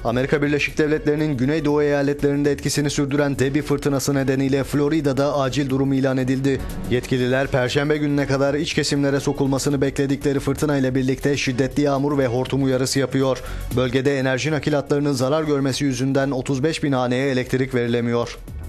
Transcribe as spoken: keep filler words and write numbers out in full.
Amerika Birleşik Devletleri'nin güneydoğu eyaletlerinde etkisini sürdüren Debby fırtınası nedeniyle Florida'da acil durum ilan edildi. Yetkililer Perşembe gününe kadar iç kesimlere sokulmasını bekledikleri fırtına ile birlikte şiddetli yağmur ve hortum uyarısı yapıyor. Bölgede enerji nakilatlarının zarar görmesi yüzünden otuz beş bin haneye elektrik verilemiyor.